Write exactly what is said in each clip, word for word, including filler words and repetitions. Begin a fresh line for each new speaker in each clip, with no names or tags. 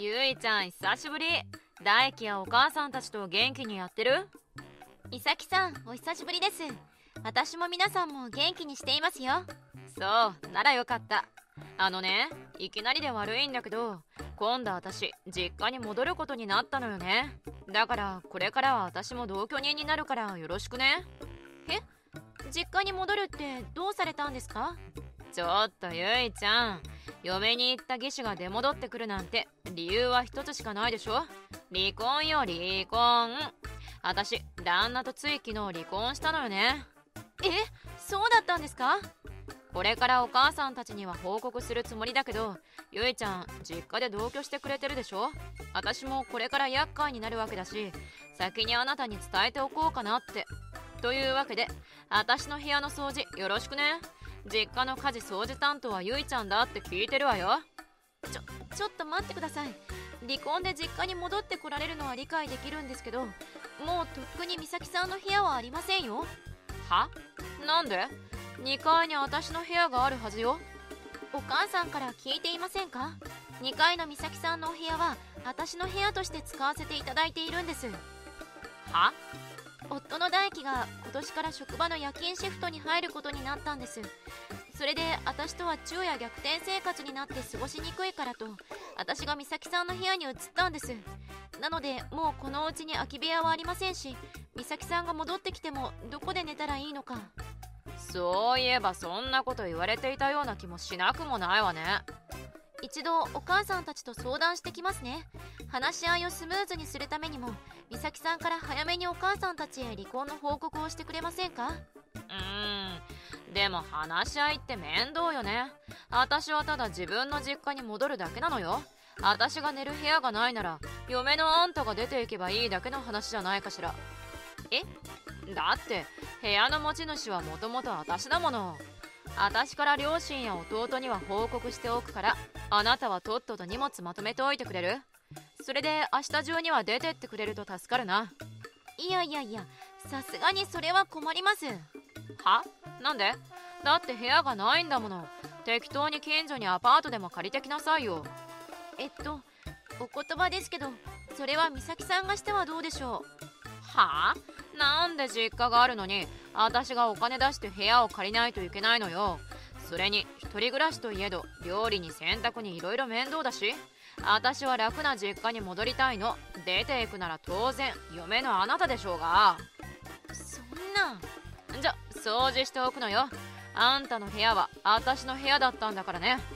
ゆいちゃん久しぶり。大輝やお母さんたちと元気にやってる？
いさきさんお久しぶりです。私も皆さんも元気にしていますよ。
そうならよかった。あのね、いきなりで悪いんだけど、今度私実家に戻ることになったのよね。だからこれからは私も同居人になるからよろしくね。
え、実家に戻るってどうされたんですか？
ちょっとゆいちゃん、嫁に行った義手が出戻ってくるなんて理由は一つしかないでしょ。離婚よ離婚。私旦那とつい昨日離婚したのよね。
え、そうだったんですか？
これからお母さんたちには報告するつもりだけど、ゆいちゃん実家で同居してくれてるでしょ。私もこれから厄介になるわけだし、先にあなたに伝えておこうかなって。というわけで、私の部屋の掃除よろしくね。実家の家事掃除担当はゆいちゃんだって聞いてるわよ。
ちょ、ちょっと待ってください。離婚で実家に戻ってこられるのは理解できるんですけど、もうとっくに美咲さんの部屋はありませんよ。
は？なんで？にかいに私の部屋があるはずよ。
お母さんから聞いていませんか？にかいの美咲さんのお部屋は私の部屋として使わせていただいているんです。
は？
夫の大輝が今年から職場の夜勤シフトに入ることになったんです。それで私とは昼夜逆転生活になって過ごしにくいからと、私が美咲さんの部屋に移ったんです。なのでもうこのお家に空き部屋はありませんし、美咲さんが戻ってきてもどこで寝たらいいのか。
そういえばそんなこと言われていたような気もしなくもないわね。
一度お母さんたちと相談してきますね。話し合いをスムーズにするためにも、美咲さんから早めにお母さんたちへ離婚の報告をしてくれませんか？
うーん、でも話し合いって面倒よね。私はただ自分の実家に戻るだけなのよ。私が寝る部屋がないなら嫁のあんたが出ていけばいいだけの話じゃないかしら。
え？
だって部屋の持ち主はもともと私だもの。私から両親や弟には報告しておくから、あなたはとっとと荷物まとめておいてくれる？それで明日中には出てってくれると助かるな。
いやいやいや、さすがにそれは困ります。
は？なんで？だって部屋がないんだもの。適当に近所にアパートでも借りてきなさいよ。
えっとお言葉ですけど、それは美咲さんがしてはどうでしょう？
はあ？なんで実家があるのに私がお金出して部屋を借りないといけないのよ。それに一人暮らしといえど料理に洗濯にいろいろ面倒だし、私は楽な実家に戻りたいの。出ていくなら当然嫁のあなたでしょうが。
そんな。
じゃ掃除しておくのよ。あんたの部屋は私の部屋だったんだからね。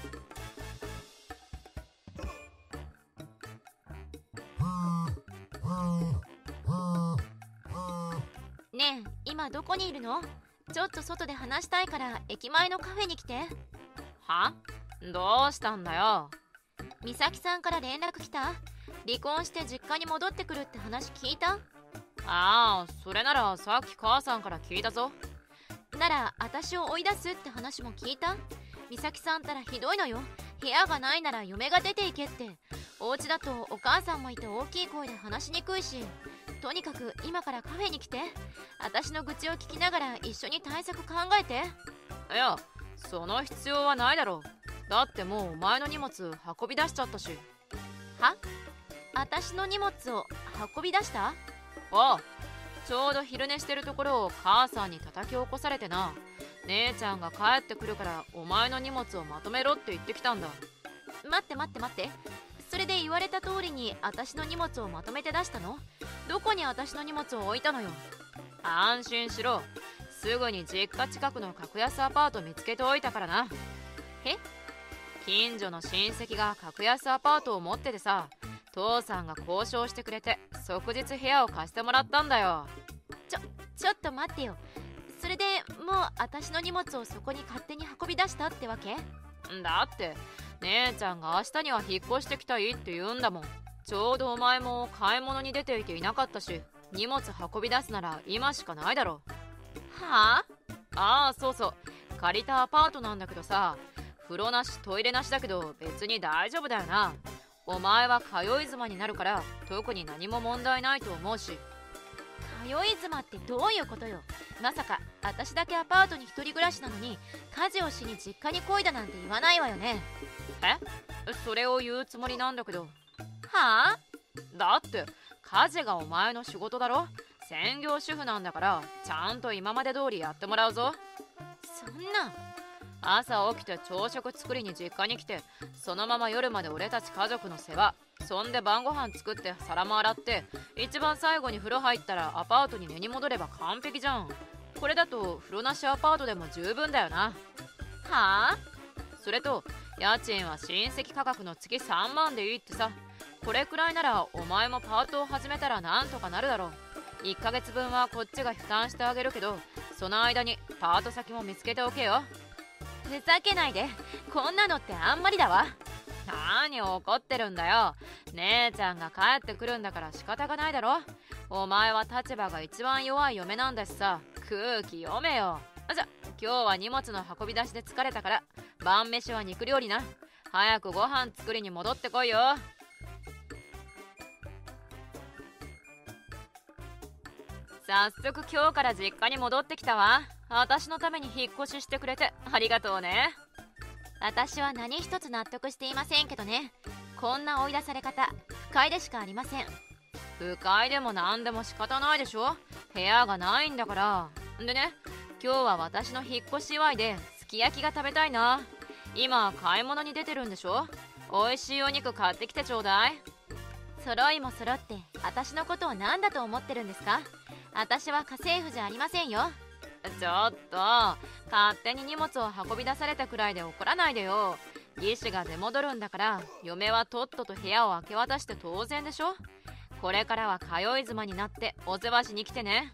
ねえ、今どこにいるの？ちょっと外で話したいから駅前のカフェに来て。
は？どうしたんだよ。
美咲さんから連絡来た？離婚して実家に戻ってくるって話聞いた？
ああ、それならさっき母さんから聞いたぞ。
なら私を追い出すって話も聞いた？美咲さんたらひどいのよ。部屋がないなら嫁が出ていけって。お家だとお母さんもいて大きい声で話しにくいし。とにかく今からカフェに来て。私の愚痴を聞きながら一緒に対策考えて。
いや、その必要はないだろう。だってもうお前の荷物運び出しちゃったし。
は？私の荷物を運び出した？
ああ、ちょうど昼寝してるところを母さんに叩き起こされてな。姉ちゃんが帰ってくるからお前の荷物をまとめろって言ってきたんだ。
待って待って待って、それで言われた通りに私の荷物をまとめて出したの？どこに私の荷物を置いたのよ？
安心しろ。すぐに実家近くの格安アパート見つけておいたからな。
え？
近所の親戚が格安アパートを持っててさ、父さんが交渉してくれて即日部屋を貸してもらったんだよ。
ちょ、ちょっと待ってよ。それでもう私の荷物をそこに勝手に運び出したってわけ？
だって姉ちゃんが明日には引っ越してきたいって言うんだもん。ちょうどお前も買い物に出ていていなかったし、荷物運び出すなら今しかないだろ。
は
あ？ああ、そうそう、借りたアパートなんだけどさ、風呂なしトイレなしだけど別に大丈夫だよな。お前は通い妻になるから特に何も問題ないと思うし。
通い妻ってどういうことよ？まさか私だけアパートに一人暮らしなのに家事をしに実家に来いだなんて言わないわよね？
え？ それを言うつもりなんだけど。
はあ？
だって家事がお前の仕事だろ。専業主婦なんだからちゃんと今まで通りやってもらうぞ。
そんな。
朝起きて朝食作りに実家に来て、そのまま夜まで俺たち家族の世話、そんで晩ご飯作って皿も洗って、一番最後に風呂入ったらアパートに寝に戻れば完璧じゃん。これだと風呂なしアパートでも十分だよな。
はあ？
それと家賃は親戚価格の月さんまんでいいってさ。これくらいならお前もパートを始めたらなんとかなるだろう。いっかげつぶんはこっちが負担してあげるけど、その間にパート先も見つけておけよ。
ふざけないで。こんなのってあんまりだわ。
何怒ってるんだよ。姉ちゃんが帰ってくるんだから仕方がないだろ。お前は立場が一番弱い嫁なんだしさ、空気読めよ。じゃ、今日は荷物の運び出しで疲れたから晩飯は肉料理な。早くご飯作りに戻ってこいよ。早速今日から実家に戻ってきたわ。私のために引っ越ししてくれてありがとうね。
私は何一つ納得していませんけどね。こんな追い出され方、不快でしかありません。
不快でも何でも仕方ないでしょ。部屋がないんだから。でね、今日は私の引っ越し祝いですき焼きが食べたいな。今買い物に出てるんでしょ。美味しいお肉買ってきてちょうだい。
揃いも揃って私のことを何だと思ってるんですか。私は家政婦じゃありませんよ。
ちょっと勝手に荷物を運び出されたくらいで怒らないでよ。義士が出戻るんだから嫁はとっとと部屋を明け渡して当然でしょ。これからは通い妻になってお世話しに来てね。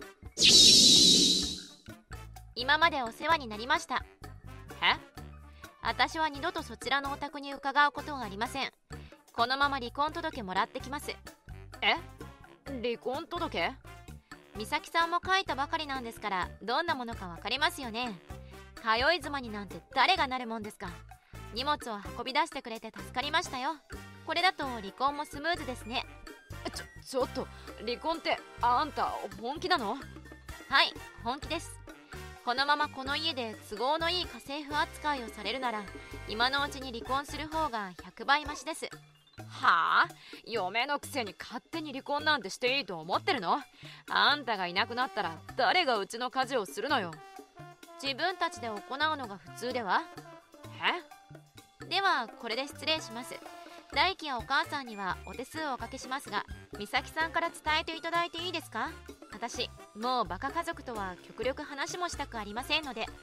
今までお世話になりました。
え？
私は二度とそちらのお宅に伺うことがありません。このまま離婚届もらってきます。
え？離婚届？
美咲さんも書いたばかりなんですから、どんなものか分かりますよね。通い妻になんて誰がなるもんですか。荷物を運び出してくれて助かりましたよ。これだと離婚もスムーズですね。
ちょ、ちょっと離婚ってあんた本気なの？
はい、本気です。このままこの家で都合のいい家政婦扱いをされるなら、今のうちに離婚する方がひゃくばいマシです。
はあ？嫁のくせに勝手に離婚なんてしていいと思ってるの？あんたがいなくなったら誰がうちの家事をするのよ。
自分たちで行うのが普通では？
え？
ではこれで失礼します。大輝やお母さんにはお手数をおかけしますが、美咲さんから伝えていただいていいですか？私もうバカ家族とは極力話もしたくありませんので。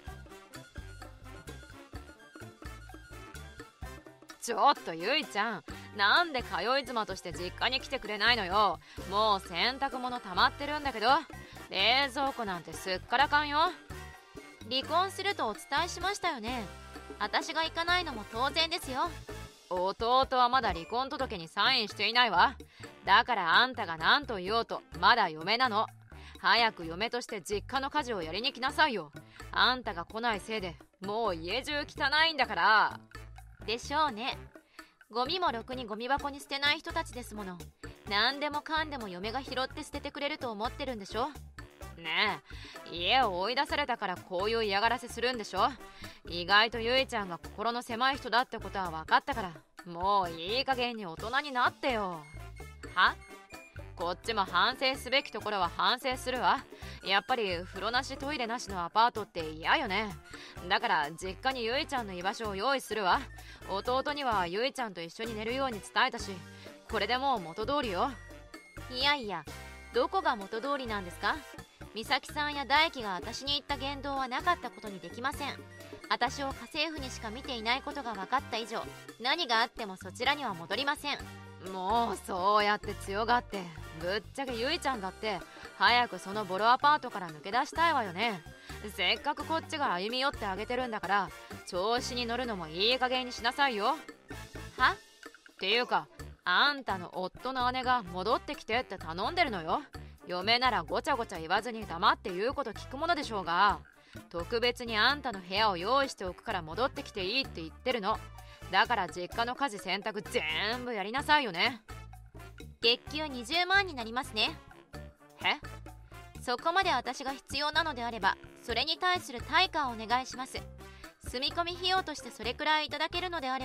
ちょっとゆいちゃん、なんで通い妻として実家に来てくれないのよ。もう洗濯物溜まってるんだけど、冷蔵庫なんてすっからかんよ。
離婚するとお伝えしましたよね。私が行かないのも当然ですよ。
弟はまだ離婚届にサインしていないわ。だからあんたが何と言おうとまだ嫁なの。早く嫁として実家の家事をやりに来なさいよ。あんたが来ないせいでもう家中汚いんだから。
でしょうね。ゴミもろくにゴミ箱に捨てない人たちですもの。何でもかんでも嫁が拾って捨ててくれると思ってるんでしょ。
ねえ、家を追い出されたからこういう嫌がらせするんでしょ。意外とゆいちゃんが心の狭い人だってことは分かったから、もういい加減に大人になってよ。は？こっちも反省すべきところは反省するわ。やっぱり風呂なしトイレなしのアパートって嫌よね。だから実家にゆいちゃんの居場所を用意するわ。弟にはゆいちゃんと一緒に寝るように伝えたし、これでもう元通りよ。
いやいや、どこが元通りなんですか？美咲さんや大輝が私に言った言動はなかったことにできません。私を家政婦にしか見ていないことが分かった以上、何があってもそちらには戻りません。
もうそうやって強がって、ぶっちゃけゆいちゃんだって早くそのボロアパートから抜け出したいわよね。せっかくこっちが歩み寄ってあげてるんだから、調子に乗るのもいい加減にしなさいよ。
は？
っていうか、あんたの夫の姉が戻ってきてって頼んでるのよ。嫁ならごちゃごちゃ言わずに黙って言うこと聞くものでしょうが、特別にあんたの部屋を用意しておくから戻ってきていいって言ってるの。だから実家の家事洗濯全部やりなさいよね。
月給にじゅうまんになりますね。
え？
そこまで私が必要なのであれば、それに対する対価をお願いします。住み込み費用としてそれくらいいただけるのであれば、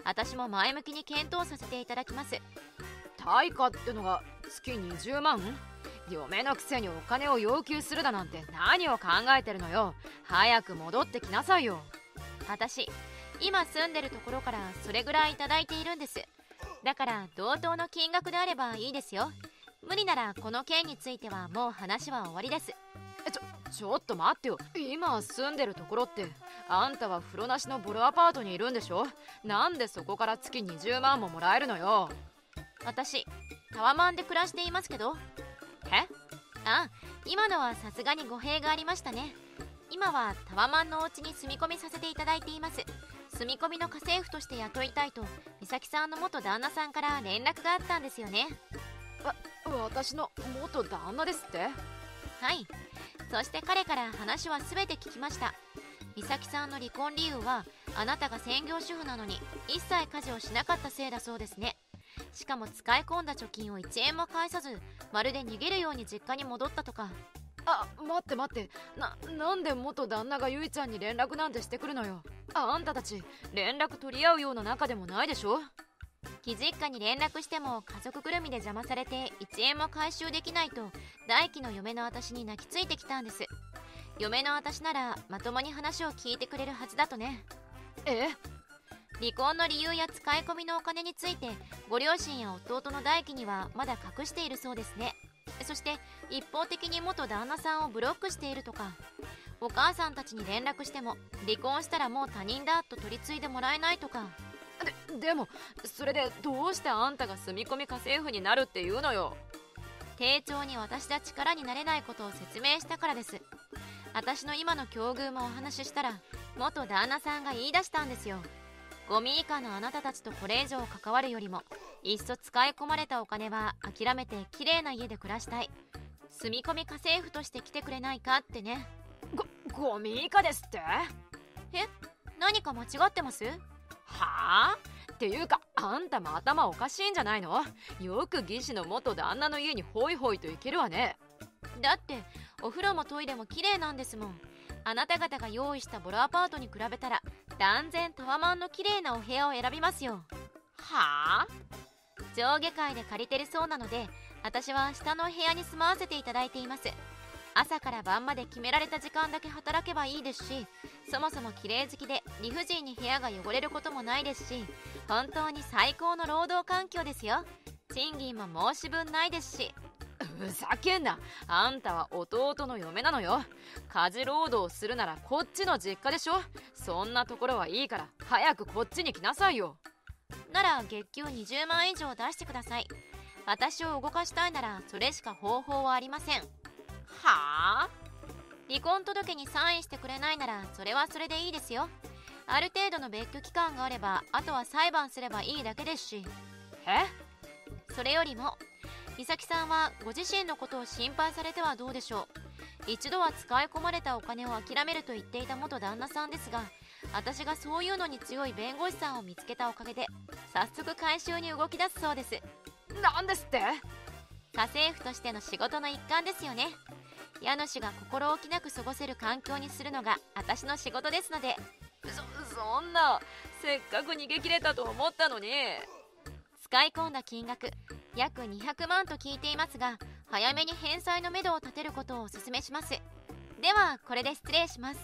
私も前向きに検討させていただきます。
対価ってのが月にじゅうまん？嫁のくせにお金を要求するだなんて何を考えてるのよ。早く戻ってきなさいよ。
私今住んでるところからそれぐらいいただいているんです。だから同等の金額であればいいですよ。無理ならこの件についてはもう話は終わりです。
ちょちょっと待ってよ。今住んでるところってあんたは風呂なしのボロアパートにいるんでしょ。なんでそこから月にじゅうまんももらえるのよ。
私タワマンで暮らしていますけど。
え？
あ、今のはさすがに語弊がありましたね。今はタワマンのお家に住み込みさせていただいています。住み込みの家政婦として雇いたいと美咲さんの元旦那さんから連絡があったんですよね。
わ、私の元旦那ですって？
はい。そして彼から話は全て聞きました。美咲さんの離婚理由はあなたが専業主婦なのに一切家事をしなかったせいだそうですね。しかも使い込んだ貯金をいちえんも返さず、まるで逃げるように実家に戻ったとか。
あ、待って待って、な、なんで元旦那がゆいちゃんに連絡なんてしてくるのよ。あ、あんたたち連絡取り合うような仲でもないでしょ。
貴実家に連絡しても家族ぐるみで邪魔されていちえんも回収できないと大輝の嫁の私に泣きついてきたんです。嫁の私ならまともに話を聞いてくれるはずだとね。
え？
離婚の理由や使い込みのお金についてご両親や弟の大輝にはまだ隠しているそうですね。そして一方的に元旦那さんをブロックしているとか。お母さんたちに連絡しても離婚したらもう他人だと取り継いでもらえないとか。
で、でもそれでどうしてあんたが住み込み家政婦になるっていうのよ。
丁重に私たち力になれないことを説明したからです。私の今の境遇もお話ししたら元旦那さんが言い出したんですよ。ゴミ以下のあなたたちとこれ以上関わるよりもいっそ使い込まれたお金は諦めて綺麗な家で暮らしたい。住み込み家政婦として来てくれないかってね。
ご、ゴミ以下ですって？
え？何か間違ってます？
はあ？っていうかあんたも頭おかしいんじゃないの？よく義士の元旦那の家にホイホイと行けるわね。
だってお風呂もトイレも綺麗なんですもん。あなた方が用意したボロアパートに比べたら断然タワマンの綺麗なお部屋を選びますよ。
はあ？
上下階で借りてるそうなので私は下の部屋に住まわせていただいています。朝から晩まで決められた時間だけ働けばいいですし、そもそも綺麗好きで理不尽に部屋が汚れることもないですし、本当に最高の労働環境ですよ。賃金も申し分ないですし。
ふざけんな。あんたは弟の嫁なのよ。家事労働するならこっちの実家でしょ。そんなところはいいから早くこっちに来なさいよ。
なら月給にじゅうまん以上出してください。私を動かしたいならそれしか方法はありません。
はあ？
離婚届にサインしてくれないならそれはそれでいいですよ。ある程度の別居期間があればあとは裁判すればいいだけですし。
え？
それよりも美咲さんはご自身のことを心配されてはどうでしょう。一度は使い込まれたお金を諦めると言っていた元旦那さんですが、私がそういうのに強い弁護士さんを見つけたおかげで早速回収に動き出すそうです。
なんですって？
家政婦としての仕事の一環ですよね。家主が心置きなく過ごせる環境にするのが私の仕事ですので。
そ、そんな、せっかく逃げ切れたと思ったのに。
使い込んだ金額約にひゃくまんと聞いていますが、早めに返済のめどを立てることをお勧めします。ではこれで失礼します。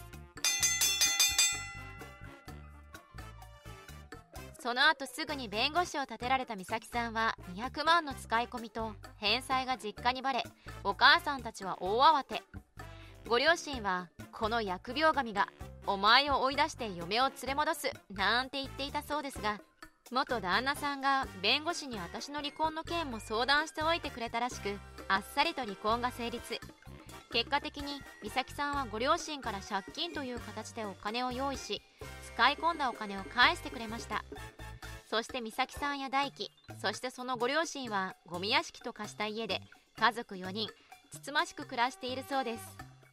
その後すぐに弁護士を立てられた美咲さんはにひゃくまんの使い込みと返済が実家にバレ、お母さんたちは大慌て。ご両親はこの疫病神がお前を追い出して嫁を連れ戻すなんて言っていたそうですが、元旦那さんが弁護士に私の離婚の件も相談しておいてくれたらしく、あっさりと離婚が成立。結果的に美咲さんはご両親から借金という形でお金を用意し、使い込んだお金を返してくれました。そして美咲さんや大輝、そしてそのご両親はゴミ屋敷と化した家で家族よにんつつましく暮らしているそうです。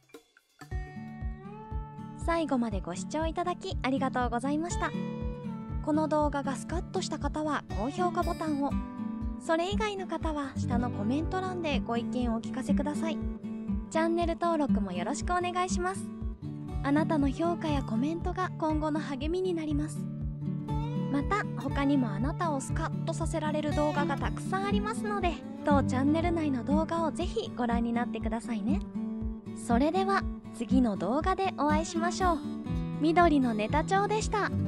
最後までご視聴いただきありがとうございました。この動画がスカッとした方は高評価ボタンを、それ以外の方は下のコメント欄でご意見をお聞かせください。チャンネル登録もよろしくお願いします。あなたの評価やコメントが今後の励みになります。また他他にもあなたをスカッとさせられる動画がたくさんありますので、当チャンネル内の動画をぜひご覧になってくださいね。それでは次の動画でお会いしましょう。緑のネタ帳でした。